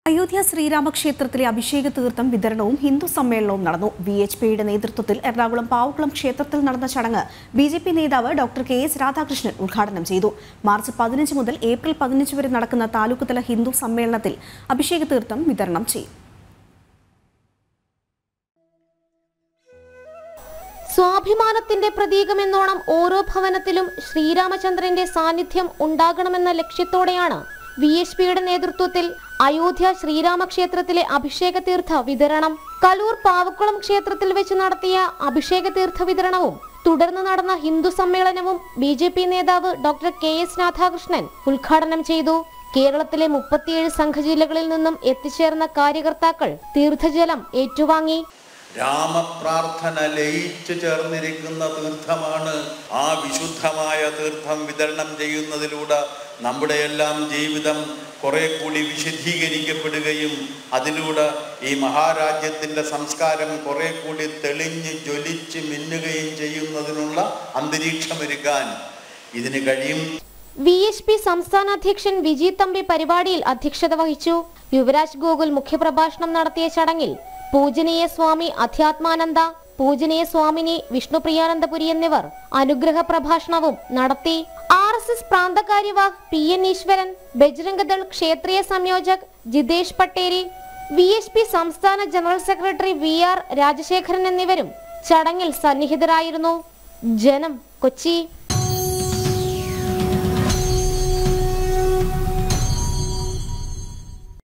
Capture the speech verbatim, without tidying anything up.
അയോധ്യ ശ്രീരാമക്ഷേത്രത്തിലെ അഭിഷേക തീർത്ഥം വിതരണവും ഹിന്ദു സമ്മേളനവും നടന്നു. വി എച്ച് പിയുടെ നേതൃത്വത്തിൽ എറണാകുളം പാവക്കുളം ക്ഷേത്രത്തിൽ നടന്ന ചടങ്ങ് ബി ജെ പി നേതാവ് ഡോക്ടർ കെ എസ് രാധാകൃഷ്ണൻ ഉദ്ഘാടനം ചെയ്തു. മാർച്ച് പതിനഞ്ച് മുതൽ ഏപ്രിൽ പതിനഞ്ച് വരെ നടക്കുന്ന താലൂക്ക് തല ഹിന്ദു സമ്മേളനത്തിൽ അഭിഷേക തീർത്ഥം വിതരണം ചെയ്യും. സ്വാഭിമാനത്തിന്റെ പ്രതീകമെന്നോണം ഓരോ ഭവനത്തിലും ശ്രീരാമചന്ദ്രന്റെ സാന്നിധ്യം ഉണ്ടാകണമെന്ന ലക്ഷ്യത്തോടെയാണ് വി എച്ച് പിയുടെ നേതൃത്വത്തിൽ അയോധ്യ ശ്രീരാമക്ഷേത്രത്തിലെ അഭിഷേക തീർത്ഥ വിതരണം. കലൂർ പാവക്കുളം ക്ഷേത്രത്തിൽ വെച്ച് നടത്തിയ അഭിഷേക തീർത്ഥ വിതരണവും തുടർന്ന് നടന്ന ഹിന്ദു സമ്മേളനവും ബി ജെ പി നേതാവ് ഡോക്ടർ കെ എസ് രാധാകൃഷ്ണൻ ഉദ്ഘാടനം ചെയ്തു. കേരളത്തിലെ മുപ്പത്തിയേഴ് സംഘജില്ലകളിൽ നിന്നും എത്തിച്ചേർന്ന കാര്യകർത്താക്കൾ തീർത്ഥജലം ഏറ്റുവാങ്ങി. രാമപ്രാർത്ഥന ലയിച്ചു ചേർന്നിരിക്കുന്ന തീർത്ഥമാണ്. ആ വിശുദ്ധമായ തീർത്ഥം വിതരണം ചെയ്യുന്നതിലൂടെ നമ്മുടെ എല്ലാം ജീവിതം കുറെ കൂടി വിശുദ്ധീകരിക്കപ്പെടുകയും അതിലൂടെ ഈ മഹാരാജ്യത്തിൻ്റെ സംസ്കാരം കുറെ കൂടി തെളിഞ്ഞ് ജ്വലിച്ച് മിന്നുകയും ചെയ്യുന്നതിനുള്ള അന്തരീക്ഷമൊരുക്കാൻ ഇതിന് കഴിയും. വി എച്ച് പി സംസ്ഥാന അധ്യക്ഷൻ വിജി തമ്പി പരിപാടിയിൽ അധ്യക്ഷത വഹിച്ചു. യുവരാജ് ഗോകുൽ മുഖ്യപ്രഭാഷണം നടത്തിയ ചടങ്ങിൽ പൂജനീയ സ്വാമി അധ്യാത്മാനന്ദ, പൂജനീയ സ്വാമിനി വിഷ്ണുപ്രിയാനന്ദപുരി എന്നിവർ അനുഗ്രഹ പ്രഭാഷണവും നടത്തി. ആർ എസ് എസ് പ്രാന്തകാര്യവാഹ് പി എൻ ഈശ്വരൻ, ബജ്രംഗദൾ ക്ഷേത്രീയ സംയോജക് Jithesh Patteri, V H P സംസ്ഥാന general secretary V R Rajasekharan എന്നിവരും ചടങ്ങിൽ സന്നിഹിതരായിരുന്നു. ജനം, കൊച്ചി.